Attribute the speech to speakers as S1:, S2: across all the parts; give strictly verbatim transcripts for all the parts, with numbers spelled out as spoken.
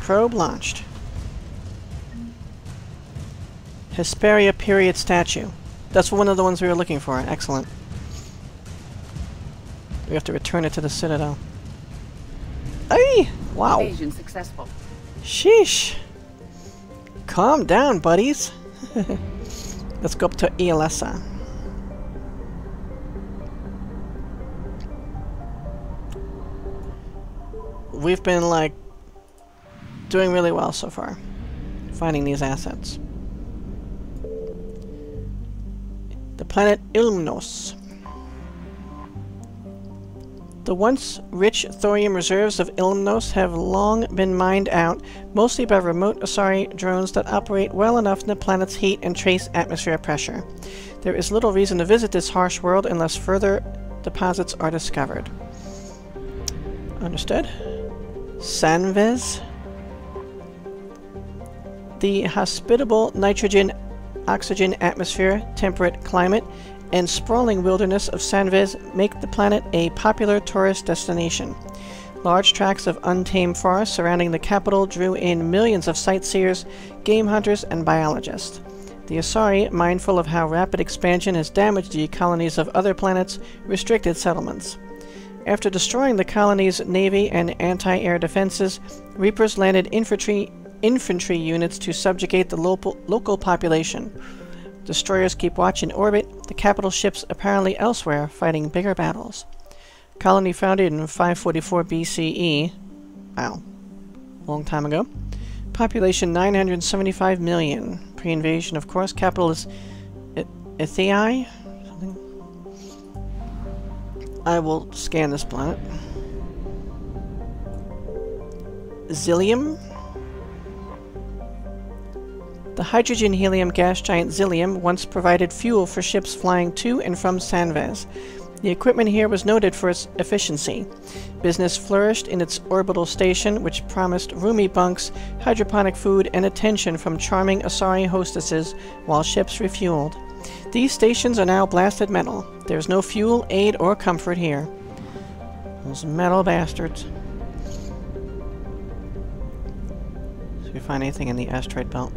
S1: Probe launched. Hesperia period statue. That's one of the ones we were looking for. Excellent. We have to return it to the Citadel. Hey! Wow.
S2: Invasion successful.
S1: Sheesh. Calm down, buddies. Let's go up to Ielessa. We've been, like, doing really well so far. Finding these assets. The planet Ilmnos. The once rich thorium reserves of Ilmnos have long been mined out, mostly by remote Asari drones that operate well enough in the planet's heat and trace atmosphere pressure. There is little reason to visit this harsh world unless further deposits are discovered. Understood. Sanvez. The hospitable nitrogen-oxygen atmosphere, temperate climate, and sprawling wilderness of Sanvez make the planet a popular tourist destination. Large tracts of untamed forest surrounding the capital drew in millions of sightseers, game hunters, and biologists. The Asari, mindful of how rapid expansion has damaged the colonies of other planets, restricted settlements. After destroying the colony's navy and anti-air defenses, Reapers landed infantry infantry units to subjugate the local local population. Destroyers keep watch in orbit, the capital ships apparently elsewhere, fighting bigger battles. Colony founded in five forty-four B C E. Wow. Long time ago. Population nine hundred seventy-five million. Pre-invasion, of course. Capital is Athena? Something. I will scan this planet. Zillium? The hydrogen-helium gas giant Zillium once provided fuel for ships flying to and from Sanvez. The equipment here was noted for its efficiency. Business flourished in its orbital station, which promised roomy bunks, hydroponic food, and attention from charming Asari hostesses while ships refueled. These stations are now blasted metal. There's no fuel, aid, or comfort here. Those metal bastards. See if we find anything in the asteroid belt.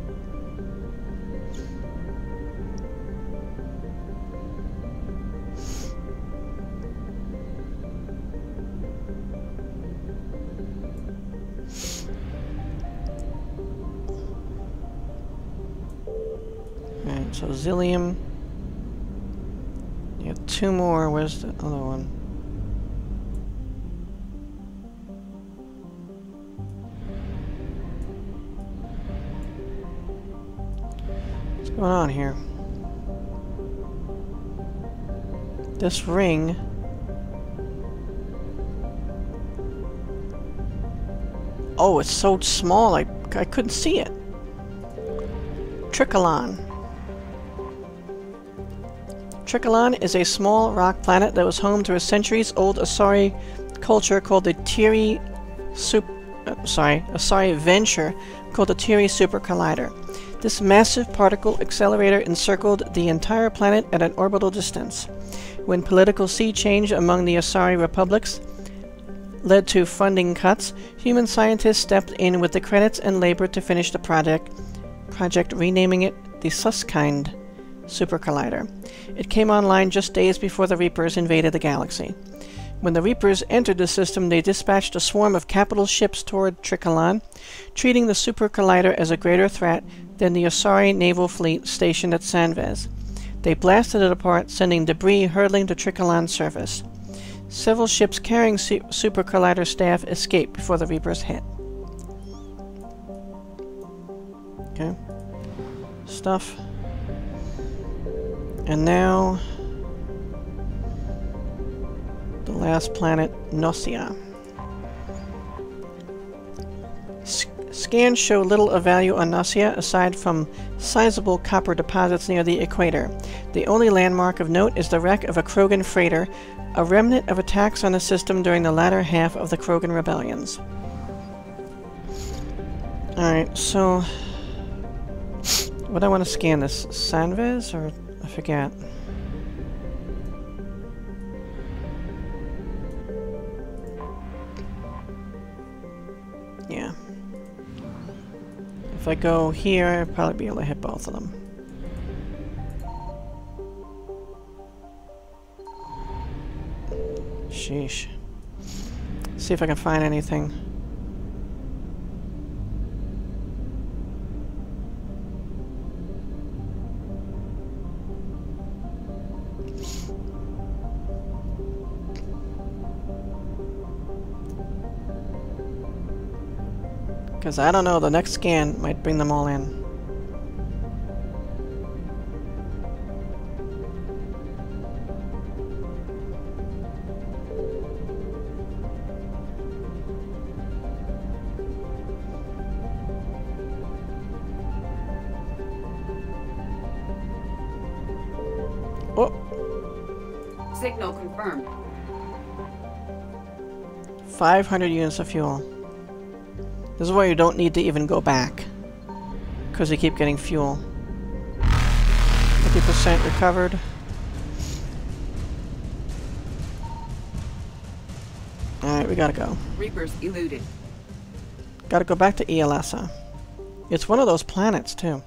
S1: So Zillium. You got two more. Where's the other one? What's going on here? This ring. Oh, it's so small I, I couldn't see it. Tricholon. Tricholon is a small rock planet that was home to a centuries-old Asari culture called the Tiri Sup uh, sorry, Asari venture called the Tiri Super Collider. This massive particle accelerator encircled the entire planet at an orbital distance. When political sea change among the Asari republics led to funding cuts, human scientists stepped in with the credits and labored to finish the project, project renaming it the Susskind Super Collider. It came online just days before the Reapers invaded the galaxy. When the Reapers entered the system, they dispatched a swarm of capital ships toward Tricholon, treating the Super Collider as a greater threat than the Asari naval fleet stationed at Sanvez. They blasted it apart, sending debris hurtling to Tricholon's surface. Several ships carrying Su Super Collider staff escaped before the Reapers hit. Okay. Stuff. And now, the last planet, Nosia. S scans show little of value on Nosia aside from sizable copper deposits near the equator. The only landmark of note is the wreck of a Krogan freighter, a remnant of attacks on the system during the latter half of the Krogan rebellions. Alright, so... Would I want to scan this? Sanvez or... I forget. Yeah. If I go here, I'll probably be able to hit both of them. Sheesh. See if I can find anything. Because I don't know, the next scan might bring them all in. Oh!
S2: Signal confirmed.
S1: five hundred units of fuel. This is why you don't need to even go back, because you keep getting fuel. fifty percent recovered. Alright, we gotta go.
S2: Reapers eluded.
S1: Gotta go back to Ielessa. It's one of those planets, too.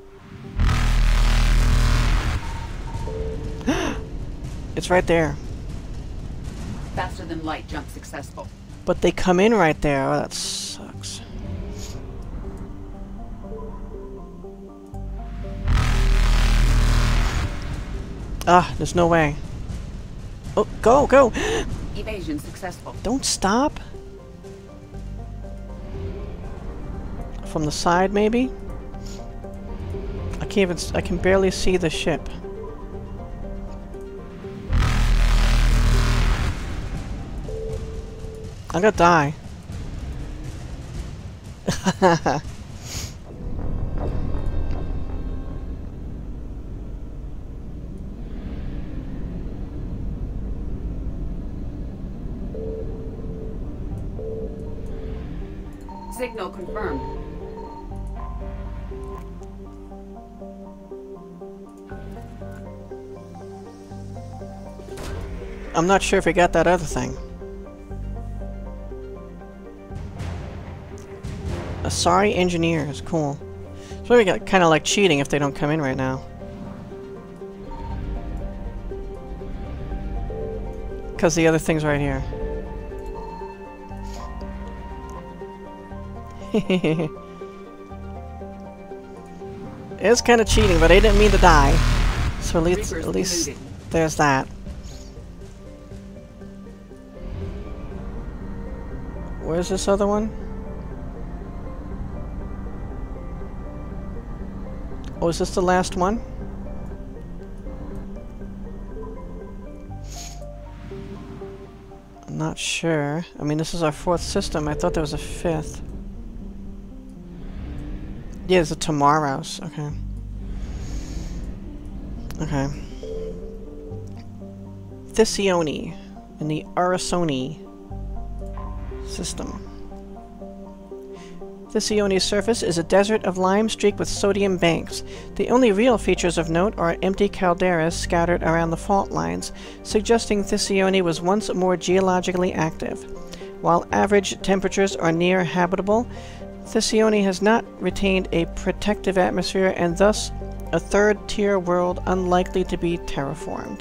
S1: It's right there.
S2: Faster than light jump successful.
S1: But they come in right there. Oh, that sucks. Ah, there's no way. Oh, go, go!
S2: Evasion successful.
S1: Don't stop. From the side, maybe? I can't even... I can barely see the ship. I'm gonna die.
S2: Signal confirmed.
S1: I'm not sure if we got that other thing. Asari engineers, cool. So we got kind of like cheating if they don't come in right now. Because the other thing's right here. It's kind of cheating, but I didn't mean to die. So at least, at least there's that. Where's this other one? Oh, is this the last one? I'm not sure. I mean, this is our fourth system. I thought there was a fifth. Yeah, it's a tomorrow's. Okay. Okay. Thysione in the Arasoni system. Thysione's surface is a desert of lime streaked with sodium banks. The only real features of note are empty calderas scattered around the fault lines, suggesting Thysione was once more geologically active. While average temperatures are near habitable, Thysione has not retained a protective atmosphere and thus a third-tier world unlikely to be terraformed.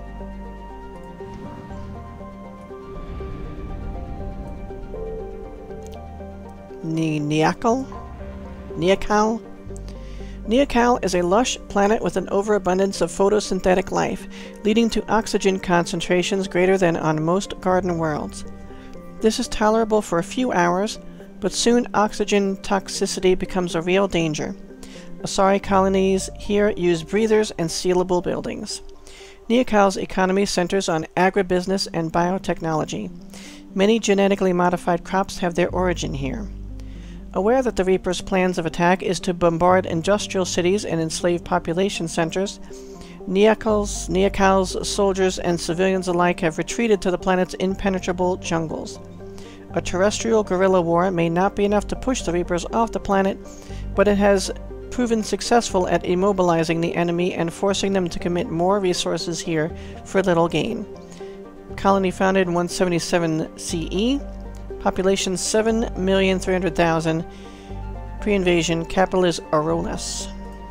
S1: Neakal? Neakal? Neakal is a lush planet with an overabundance of photosynthetic life, leading to oxygen concentrations greater than on most garden worlds. This is tolerable for a few hours, but soon oxygen toxicity becomes a real danger. Asari colonies here use breathers and sealable buildings. Neakal's economy centers on agribusiness and biotechnology. Many genetically modified crops have their origin here. Aware that the Reaper's plans of attack is to bombard industrial cities and enslave population centers, Neakal's, Neakal's soldiers and civilians alike have retreated to the planet's impenetrable jungles. A terrestrial guerrilla war may not be enough to push the Reapers off the planet, but it has proven successful at immobilizing the enemy and forcing them to commit more resources here for little gain. Colony founded in one seventy-seven C E. Population seven million three hundred thousand. Pre-invasion, capital is Arolas.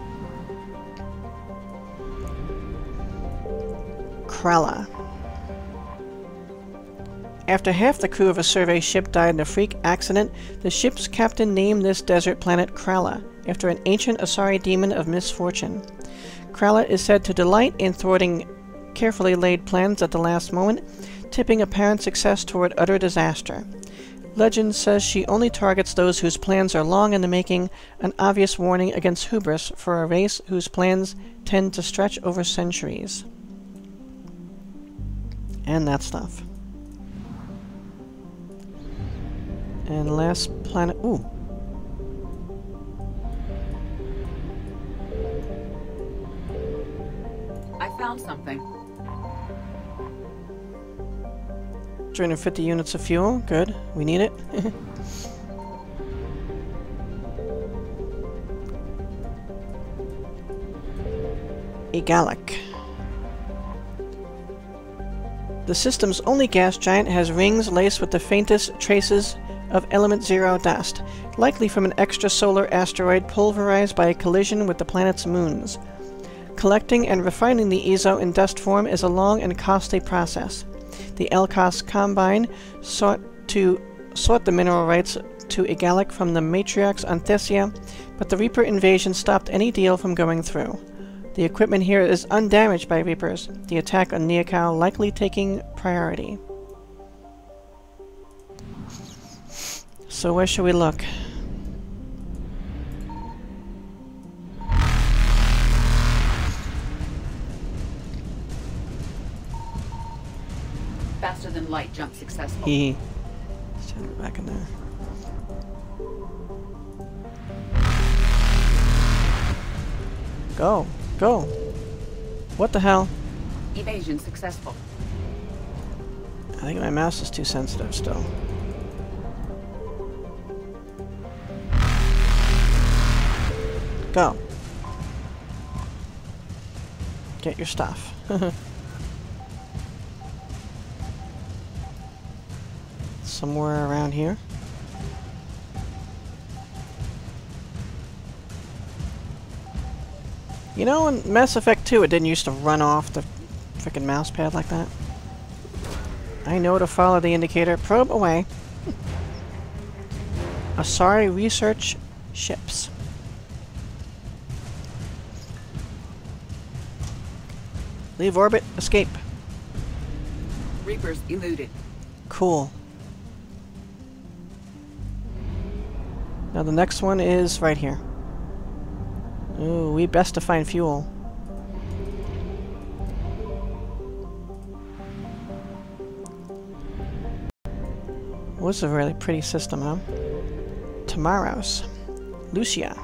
S1: Krala. After half the crew of a survey ship died in a freak accident, the ship's captain named this desert planet Krala, after an ancient Asari demon of misfortune. Krala is said to delight in thwarting carefully laid plans at the last moment, tipping apparent success toward utter disaster. Legend says she only targets those whose plans are long in the making, an obvious warning against hubris for a race whose plans tend to stretch over centuries. And that stuff. And last planet... Ooh.
S2: I found something.
S1: three hundred fifty units of fuel. Good. We need it. A Galactic. The system's only gas giant has rings laced with the faintest traces of element zero dust, likely from an extrasolar asteroid pulverized by a collision with the planet's moons. Collecting and refining the E S O in dust form is a long and costly process. The Elkos Combine sought to sought the mineral rights to a Galactic from the matriarchs on Thessia, but the Reaper invasion stopped any deal from going through. The equipment here is undamaged by Reapers, the attack on Neokal likely taking priority. So where should we look?
S2: Faster than light jump successful.
S1: He. Send her back in there. Go. Go. What the hell?
S2: Evasion successful.
S1: I think my mouse is too sensitive still. Go. Get your stuff. Somewhere around here. You know, in Mass Effect two, it didn't used to run off the frickin' mouse pad like that. I know to follow the indicator. Probe away. Asari research ships. Leave orbit. Escape.
S2: Reapers eluded.
S1: Cool. Now the next one is right here. Ooh, we best to find fuel. Was a really pretty system, huh? Tamaros. Lucia.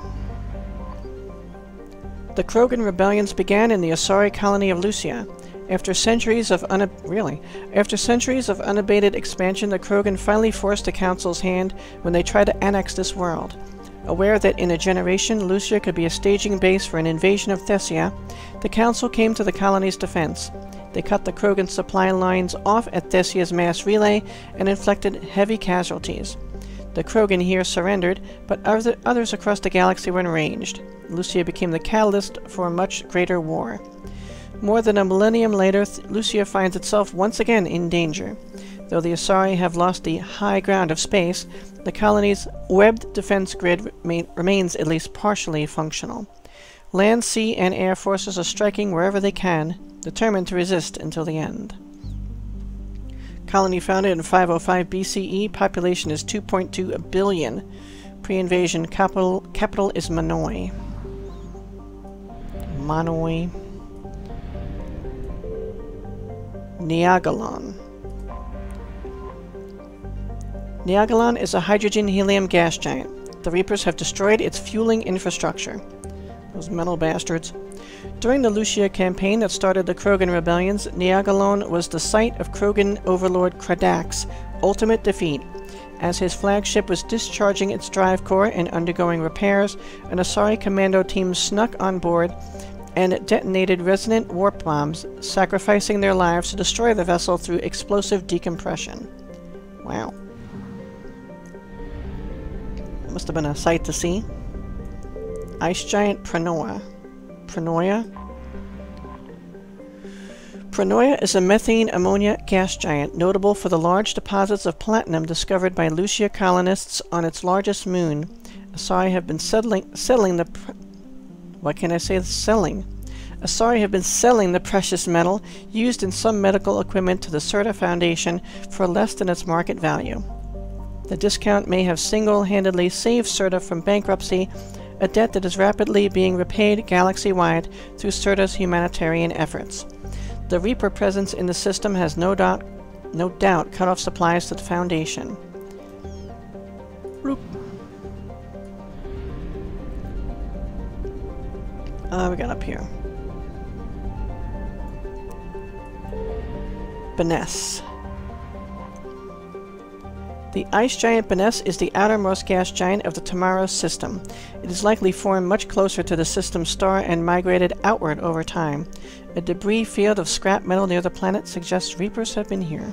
S1: The Krogan rebellions began in the Asari colony of Lucia. After centuries of una- really? After centuries of unabated expansion, the Krogan finally forced the Council's hand when they tried to annex this world. Aware that in a generation Lucia could be a staging base for an invasion of Thessia, the Council came to the colony's defense. They cut the Krogan supply lines off at Thessia's mass relay and inflicted heavy casualties. The Krogan here surrendered, but other others across the galaxy were enraged. Lucia became the catalyst for a much greater war. More than a millennium later, Lucia finds itself once again in danger. Though the Asari have lost the high ground of space, the colony's webbed defense grid remain, remains at least partially functional. Land, sea, and air forces are striking wherever they can, determined to resist until the end. Colony founded in five oh five B C E, population is two point two billion. Pre-invasion capital, capital is Manoi. Manoi. Neagalon. Neagalon is a hydrogen-helium gas giant. The Reapers have destroyed its fueling infrastructure. Those metal bastards. During the Lucia campaign that started the Krogan rebellions, Neagalon was the site of Krogan overlord Kradak's ultimate defeat. As his flagship was discharging its drive core and undergoing repairs, an Asari commando team snuck on board and detonated resonant warp bombs, sacrificing their lives to destroy the vessel through explosive decompression. Wow. Must have been a sight to see. Ice giant Pronoia. Pronoia? Pronoia is a methane ammonia gas giant, notable for the large deposits of platinum discovered by Lucia colonists on its largest moon. Asari have been settling, settling the... Pr what can I say? Selling. Asari have been selling the precious metal used in some medical equipment to the Serta Foundation for less than its market value. The discount may have single-handedly saved Serta from bankruptcy, a debt that is rapidly being repaid galaxy-wide through Serta's humanitarian efforts. The Reaper presence in the system has no doubt, no doubt cut off supplies to the Foundation. Bloop. Uh, we got up here. Beness. The ice giant Beness is the outermost gas giant of the Tomorrow system. It is likely formed much closer to the system's star and migrated outward over time. A debris field of scrap metal near the planet suggests Reapers have been here.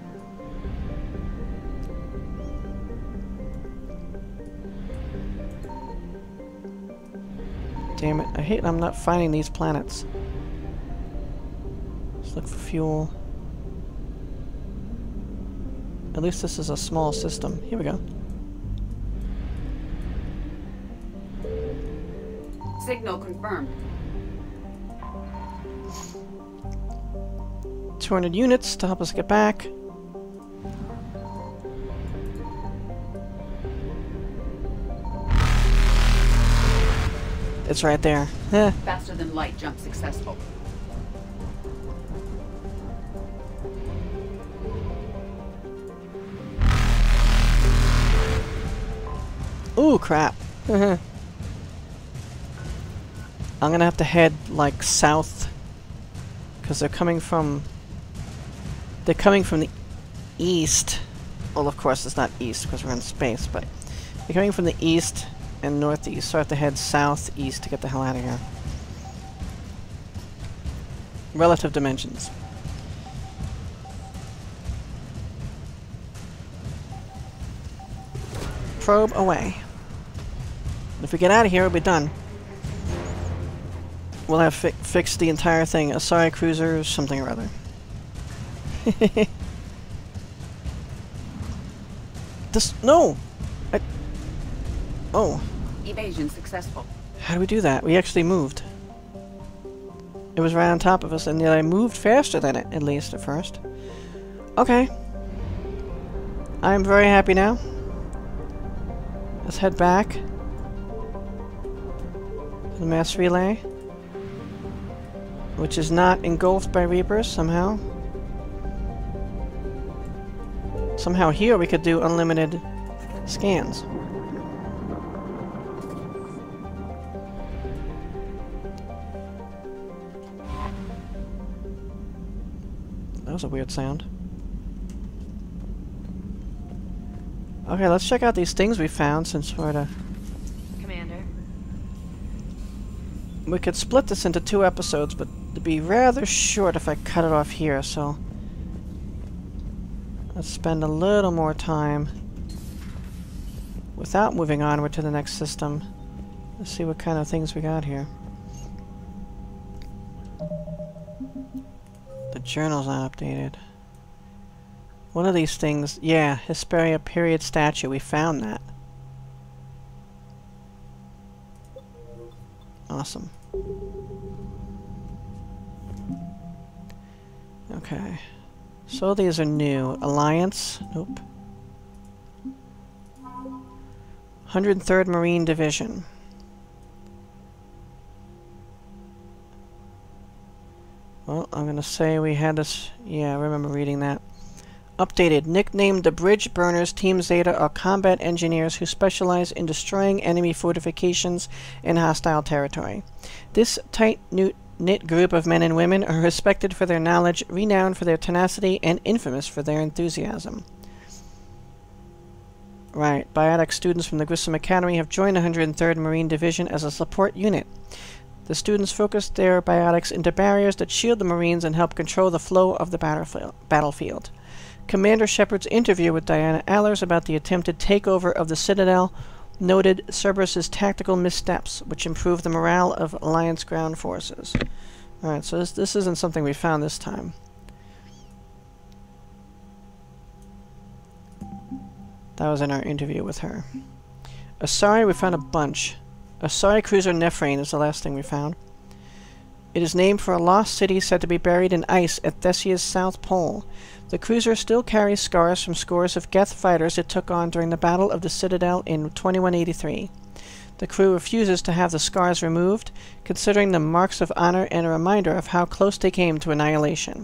S1: Damn it, I hate I'm not finding these planets. Let's look for fuel. At least this is a small system. Here we go.
S2: Signal confirmed.
S1: two hundred units to help us get back. It's right there. Eh.
S2: Faster than light jump successful.
S1: Ooh, crap. I'm gonna have to head, like, south. Because they're coming from... They're coming from the east. Well, of course, it's not east, because we're in space, but... They're coming from the east and northeast, so I have to head southeast to get the hell out of here. Relative dimensions. Probe away. If we get out of here, we'll be done. We'll have fi fixed the entire thing. Asari cruiser, something or other. This... No! I... Oh.
S2: Evasion successful.
S1: How do we do that? We actually moved. It was right on top of us, and yet I moved faster than it, at least at first. Okay. I'm very happy now. Let's head back. The mass relay, which is not engulfed by Reapers somehow. Somehow here we could do unlimited scans. That was a weird sound. Okay, let's check out these things we found since we're at a... We could split this into two episodes, but it'd be rather short if I cut it off here, so... Let's spend a little more time without moving onward to the next system. Let's see what kind of things we got here. The journal's not updated. One of these things... Yeah, Hesperia period statue. We found that. Awesome. Okay. So these are new. Alliance? Nope. one hundred third Marine Division. Well, I'm gonna say we had this... Yeah, I remember reading that. Updated. Nicknamed the Bridge Burners, Team Zeta are combat engineers who specialize in destroying enemy fortifications in hostile territory. This tight-knit group of men and women are respected for their knowledge, renowned for their tenacity, and infamous for their enthusiasm. Right. Biotic students from the Grissom Academy have joined the one hundred third Marine Division as a support unit. The students focus their biotics into barriers that shield the Marines and help control the flow of the battlefield. Commander Shepard's interview with Diana Allers about the attempted takeover of the Citadel noted Cerberus's tactical missteps, which improved the morale of Alliance ground forces. Alright, so this, this isn't something we found this time. That was in our interview with her. Asari, we found a bunch. Asari cruiser Nephrane is the last thing we found. It is named for a lost city said to be buried in ice at Thessia's south pole. The cruiser still carries scars from scores of Geth fighters it took on during the Battle of the Citadel in twenty-one eighty-three. The crew refuses to have the scars removed, considering them marks of honor and a reminder of how close they came to annihilation.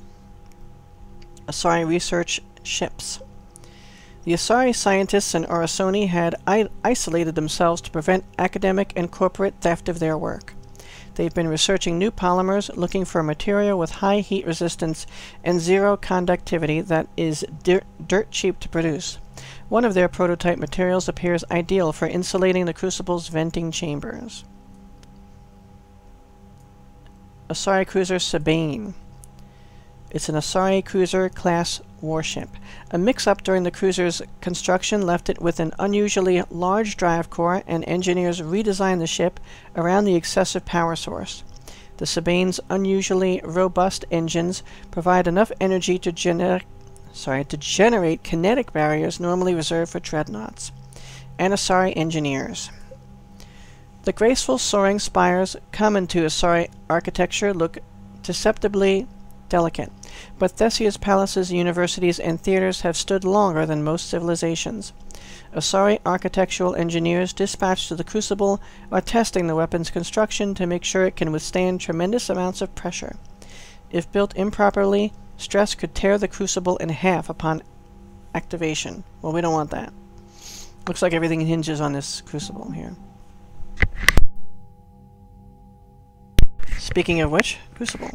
S1: Asari research ships. The Asari scientists in Orasoni had I isolated themselves to prevent academic and corporate theft of their work. They've been researching new polymers, looking for a material with high heat resistance and zero conductivity that is dirt, dirt cheap to produce. One of their prototype materials appears ideal for insulating the crucible's venting chambers. Asari cruiser Sabine. It's an Asari cruiser class warship. A mix-up during the cruiser's construction left it with an unusually large drive core, and engineers redesigned the ship around the excessive power source. The Sabine's unusually robust engines provide enough energy to, gener sorry, to generate kinetic barriers normally reserved for dreadnoughts. And Asari engineers. The graceful soaring spires common to Asari architecture look deceptively delicate, but Thessia's palaces, universities, and theaters have stood longer than most civilizations. Asari architectural engineers dispatched to the Crucible are testing the weapon's construction to make sure it can withstand tremendous amounts of pressure. If built improperly, stress could tear the Crucible in half upon activation. Well, we don't want that. Looks like everything hinges on this Crucible here. Speaking of which, Crucible.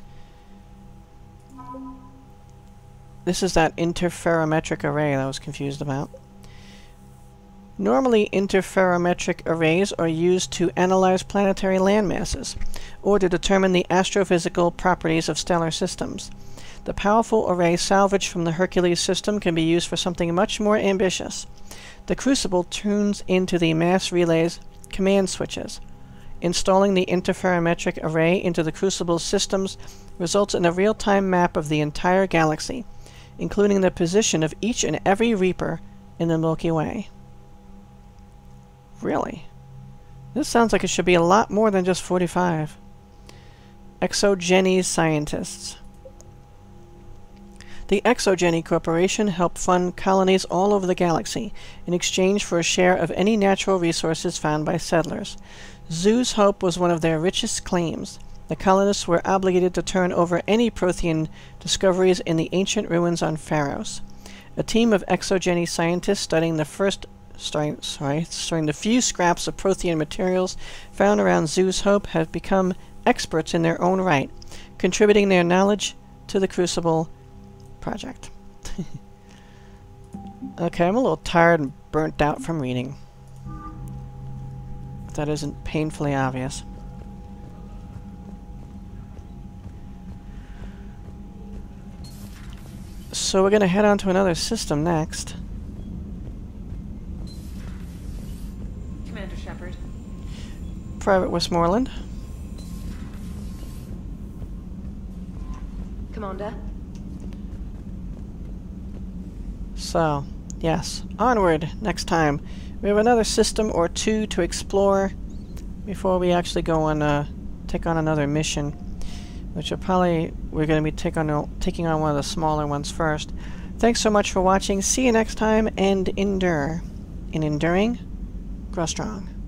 S1: This is that interferometric array that I was confused about. Normally, interferometric arrays are used to analyze planetary landmasses, or to determine the astrophysical properties of stellar systems. The powerful array salvaged from the Hercules system can be used for something much more ambitious. The Crucible tunes into the mass relay's command switches. Installing the interferometric array into the Crucible's systems results in a real-time map of the entire galaxy, including the position of each and every Reaper in the Milky Way. Really? This sounds like it should be a lot more than just forty-five. Exogeny scientists. The Exogeny Corporation helped fund colonies all over the galaxy in exchange for a share of any natural resources found by settlers. Zoo's Hope was one of their richest claims. The colonists were obligated to turn over any Prothean discoveries in the ancient ruins on Pharos. A team of exogeny scientists studying the first, sorry, sorry, sorry, the few scraps of Prothean materials found around Zoo's Hope have become experts in their own right, contributing their knowledge to the Crucible project. Okay, I'm a little tired and burnt out from reading. If that isn't painfully obvious. So we're going to head on to another system next.
S2: Commander Shepard.
S1: Private Westmoreland.
S3: Commander.
S1: So, yes, onward next time. We have another system or two to explore before we actually go on, uh, take on another mission. Which are probably, we're going to be take on, taking on one of the smaller ones first. Thanks so much for watching. See you next time, and endure. In enduring, grow strong.